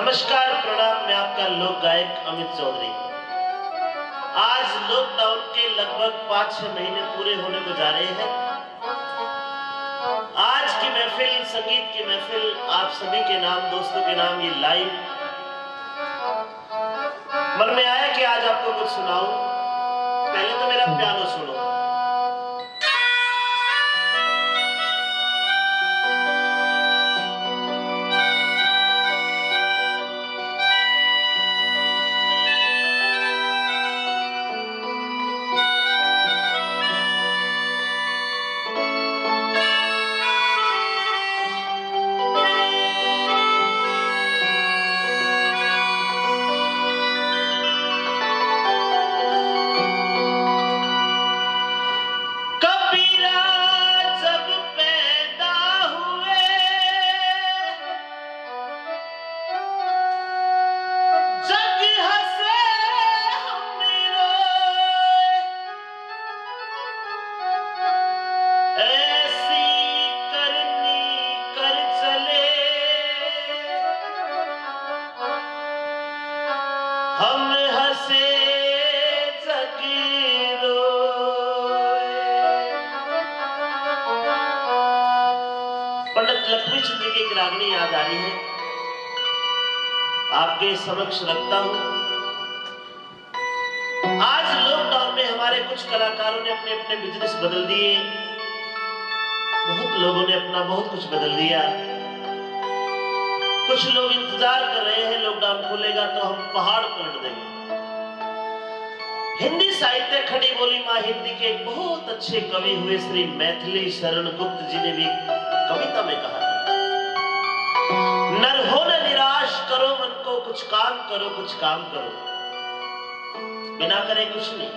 नमस्कार प्रणाम, मैं आपका लोक गायक अमित चौधरी। आज लॉकडाउन के लगभग 5-6 महीने पूरे होने को जा रहे हैं। आज की महफिल, संगीत की महफिल, आप सभी के नाम, दोस्तों के नाम ये लाइव मन में आया कि आज आपको कुछ सुनाऊं। पहले तो मेरा पियानो सुनो। हम हंसे जग रोए। पंडित लक्ष्मी चंद्र की एक रागनी याद आ रही है, आपके समक्ष रखता हूं। आज लॉकडाउन में हमारे कुछ कलाकारों ने अपने अपने बिजनेस बदल दिए, बहुत लोगों ने अपना बहुत कुछ बदल दिया। कुछ लोग इंतजार कर रहे हैं लॉकडाउन खुलेगा तो हम पहाड़ पलट देंगे। हिंदी साहित्य खड़ी बोली मां हिंदी के एक बहुत अच्छे कवि हुए श्री मैथिली शरण गुप्त जी ने भी कविता में कहा था, नर हो न निराश, करो मन को, कुछ काम करो, कुछ काम करो, बिना करे कुछ नहीं।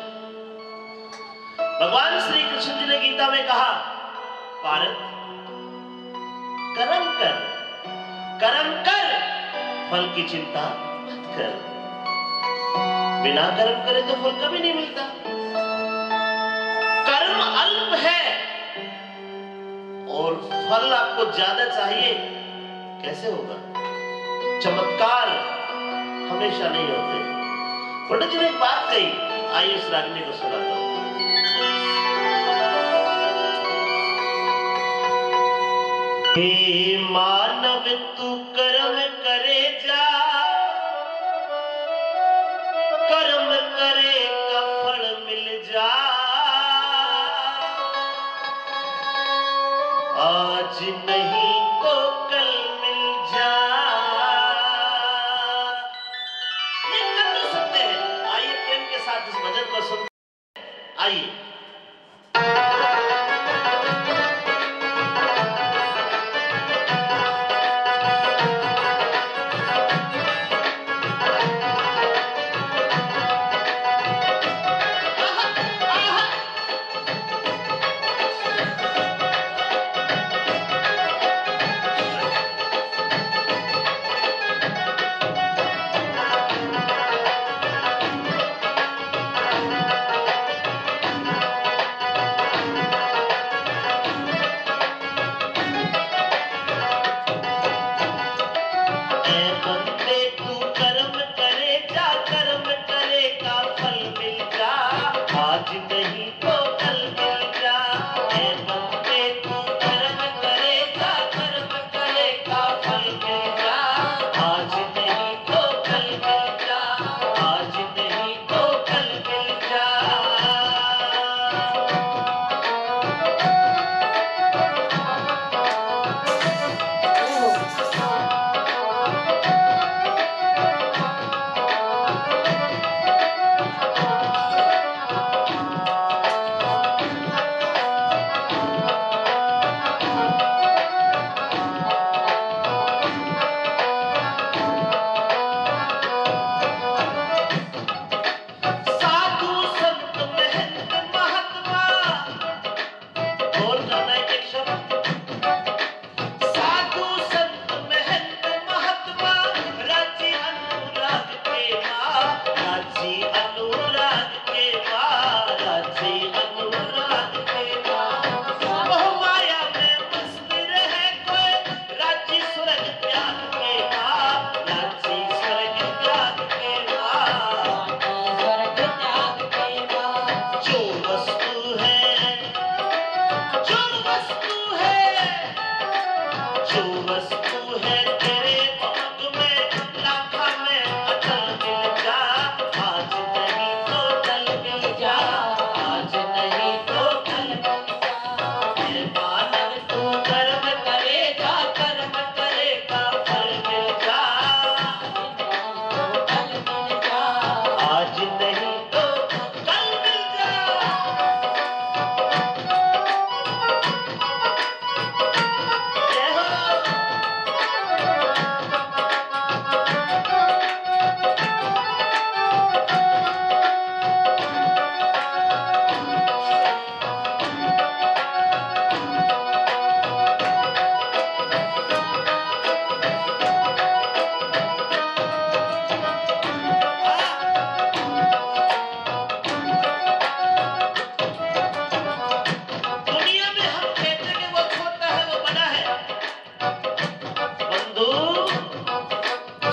भगवान श्री कृष्ण जी ने गीता में कहा, पारत कर्म कर, कर्म कर, फल की चिंता मत कर। बिना कर्म करे तो फल कभी नहीं मिलता। कर्म अल्प है और फल आपको ज्यादा चाहिए, कैसे होगा? चमत्कार हमेशा नहीं होते। पंडित जी ने एक बात कही, आइए इस रागनी को सुनाता हूं। हे मानव तू कर्म करे जा, कर्म करे का फल मिल जा। आज नहीं तो कल मिल जा। ये कर नहीं सकते हैं। आइए प्रेम के साथ इस भजन को सुनते हैं। आइए।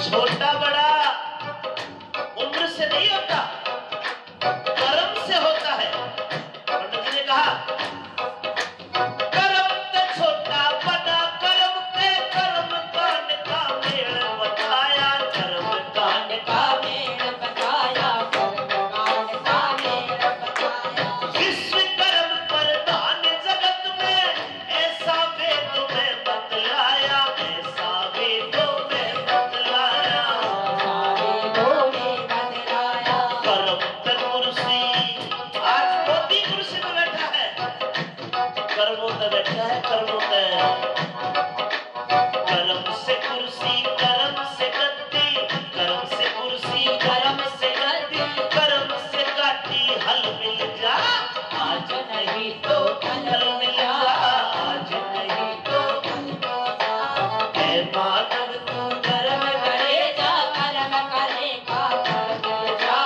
छोटा बड़ा उम्र से नहीं होता, कर्म से होता है। पंडित जी ने कहा कर्म ते छोटा बड़ा, कर्म ते कर्म कांड का मेल बताया, कर्म कांड का मेल बताया, कर्म कांड का मेल बताया। विश्व कर्म प्रधान जगत में ऐसा वेद में बतलाया, ऐसा वेदों में बतलाया, कर्म ते कुर्सी। आज मोदी कुर्सी पे बैठा है, कर्मों पे बैठा है, कर्मों पे। कर्म से कुर्सी, कर्म से गद्दी, कर्म से कुर्सी, कर्म से गद्दी, कर्म से काटी हल मिल जा, आज नहीं तो कल मिल जा, आज नहीं तो कल। मानव तू कर्म करे जा, कर्म करेगा कल मिल जा,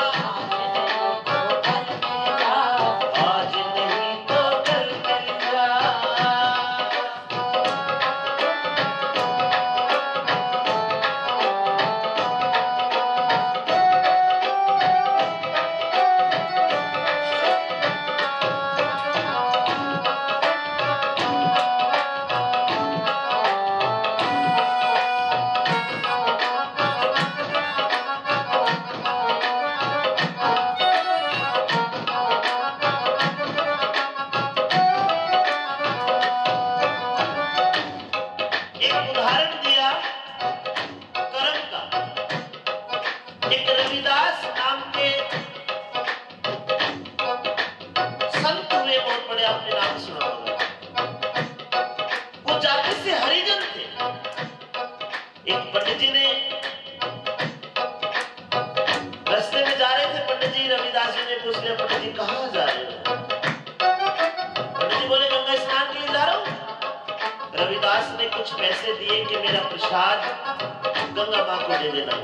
आज नहीं तो कल मिल जा। एक उदाहरण दिया कर्म का। एक रविदास नाम के संत हुए, बहुत बड़े, आपने नाम सुना होगा। वो जाति से हरिजन थे। एक पंडित जी ने रास्ते में जा रहे थे, पंडित जी रविदास जी ने पूछ लिया, पंडित जी कहाँ जा रहे हो? पंडित जी बोले गंगा स्नान के लिए जा रहा हूँ। रविदास ने कुछ पैसे दिए कि मेरा प्रसाद गंगा मां को दे देना।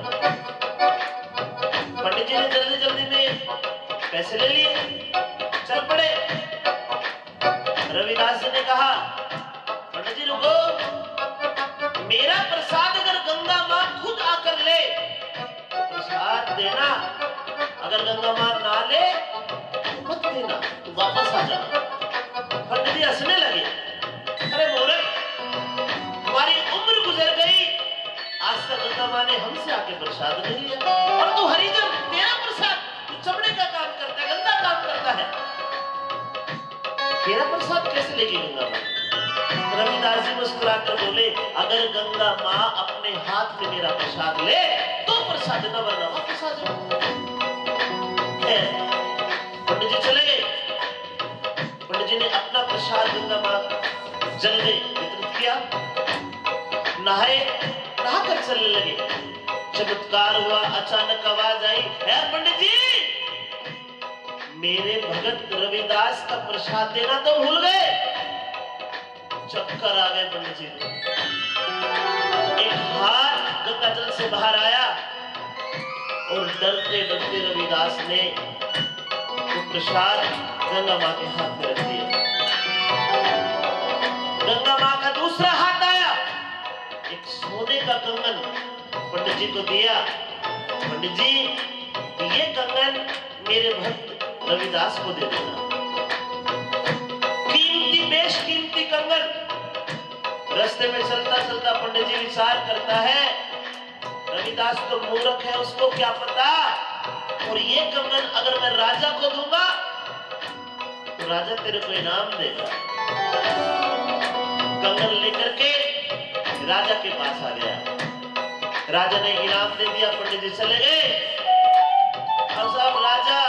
पंडित जी ने जल्दी जल्दी में पैसे ले लिए, चल पड़े। रविदास जी ने कहा पंडित जी रुको, मेरा प्रसाद अगर गंगा मां खुद आकर ले तो प्रसाद देना, अगर गंगा मां ना ले तो मत देना, तो वापस आ जाना। पंडित जी हंसने लगे, अरे मूर्ख, हमारी उम्र गुजर गई, आज तक गंगा मां ने हमसे आके प्रसाद नहीं लिया, और तू हरिजन, तेरा प्रसाद, तू चमड़े का काम करता है, गंदा काम करता है, तेरा प्रसाद कैसे लेगी गंगा मां? रविदास जी मुस्कुराकर बोले अगर गंगा मां अपने हाथ में मेरा प्रसाद ले तो प्रसाद न, वरना वापस आ जाओ। पंडित जी चले गए। पंडित जी ने अपना प्रसाद गंगा मां जल में वितरित किया, नहाए, नहाकर चलने लगे। चमत्कार हुआ, अचानक आवाज आई, है पंडित जी, मेरे भगत रविदास का प्रसाद देना तो भूल गए। चक्कर आ गए पंडित जी को। एक हाथ गंगा जल से बाहर आया और डरते डरते रविदास ने वो प्रसाद गंगा मां के हाथ में रख दिया। गंगा मां का दूसरा हाथ आया, एक सोने का कंगन पंडित जी को दिया। पंडित जी, ये कंगन मेरे भक्त रविदास को दे देना। कीमती, बेशकीमती कंगन। रास्ते में चलता चलता पंडित जी विचार करता है, रविदास तो मूर्ख है, उसको क्या पता, और ये कंगन अगर मैं राजा को दूंगा तो राजा तेरे को इनाम देगा। कंगन लेकर के राजा के पास आ गया। राजा ने इनाम दे दिया, पंडित जी चले गए। अब साहब राजा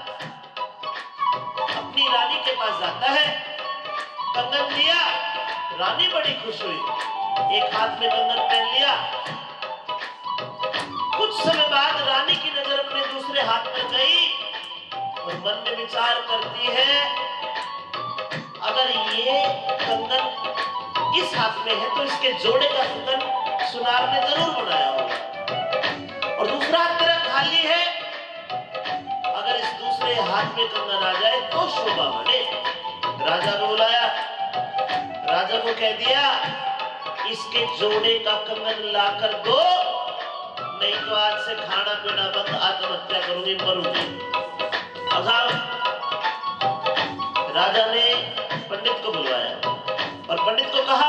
अपनी रानी के पास जाता है, कंगन दिया, रानी बड़ी खुश हुई, एक हाथ में कंगन पहन लिया। कुछ समय बाद रानी की नजर अपने दूसरे हाथ पर गई और मन में विचार करती है, अगर ये कंगन इस हाथ में है तो इसके जोड़े का कंगन सुनार ने जरूर बनाया होगा, और दूसरा हाथ मेरा खाली है, अगर इस दूसरे हाथ में कंगन आ जाए तो शोभा बढ़े। राजा को बुलाया, राजा को कह दिया, इसके जोड़े का कंगन लाकर दो, से खाना पीना बंद, आत्महत्या करूंगी, मरूंगी। अब राजा ने पंडित को बुलवाया और पंडित को कहा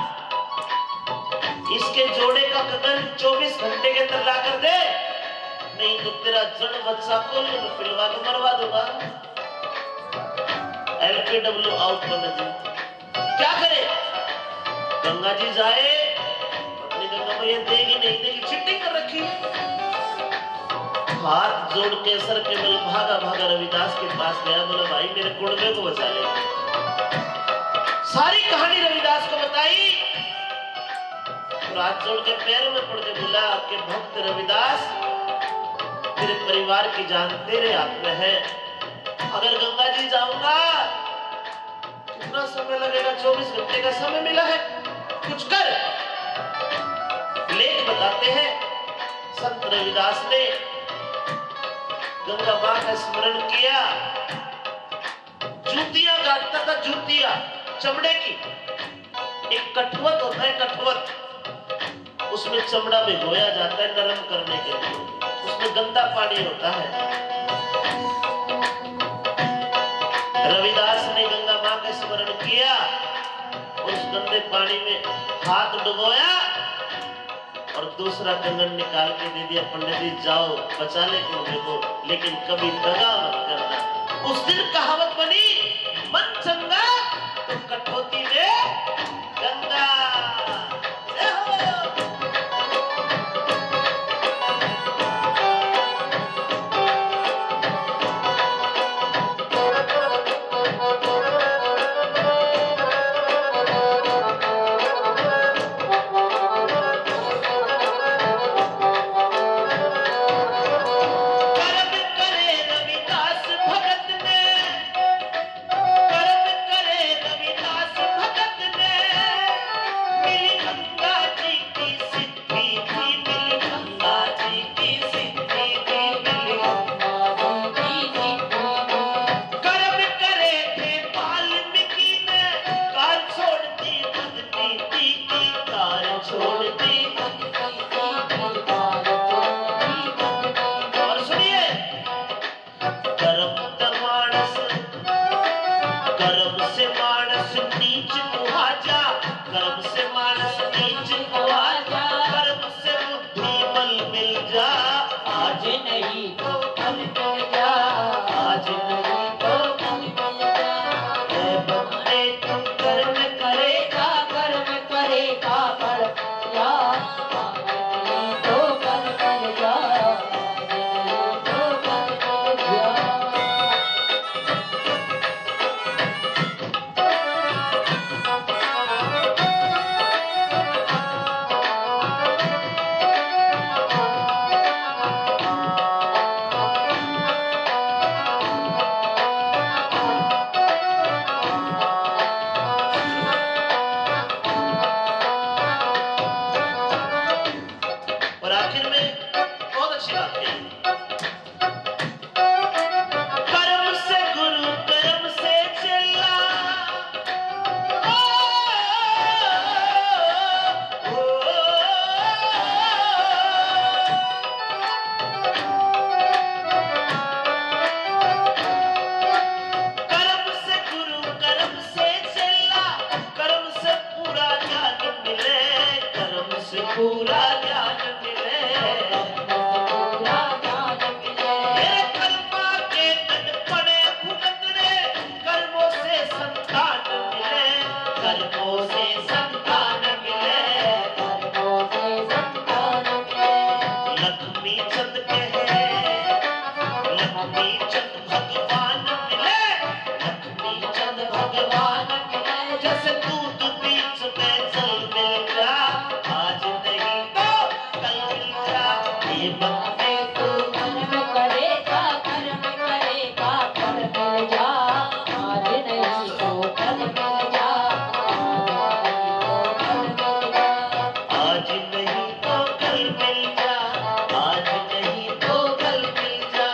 इसके जोड़े का कतन 24 घंटे के अंदर ला कर दे, नहीं तो तेरा जड़ बच्चा को पिलवा के मरवा दूंगा। LPW out Pandit ji. क्या करे? गंगा जी जाए, पत्नी गंगा मैया देगी नहीं देगी, चिट्ठी कर रखी है। हाथ जोड़ के सर के बल भागा भागा रविदास के पास गया, बोला भाई मेरे कुड़मे को बचा ले। सारी कहानी रविदास को बताई, हाथ जोड़ के पैरों में पड़ के बोला आपके भक्त रविदास, तेरे परिवार की जान तेरे हाथ में है। अगर गंगा जी जाऊंगा कितना समय लगेगा? 24 घंटे का समय मिला है, कुछ कर। लेख बताते हैं संत रविदास ने गंगा मां का स्मरण किया। जूतियां काटता था, जूतियां चमड़े की। एक कठवत होता है, कठवत, उसमें चमड़ा भिगोया जाता है नरम करने के लिए, उसमें गंदा पानी होता है। रविदास ने गंगा मां का स्मरण किया, उस गंदे पानी में हाथ डुबोया और दूसरा कंगन निकाल के दे दिया, पंडित जी जाओ बचा ले कुड़मे को, लेकिन कभी दगा मत करना। उस दिन कहावत बनी, मन चंगा तो कठौती में गंगा।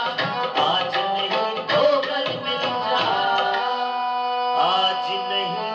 आज नहीं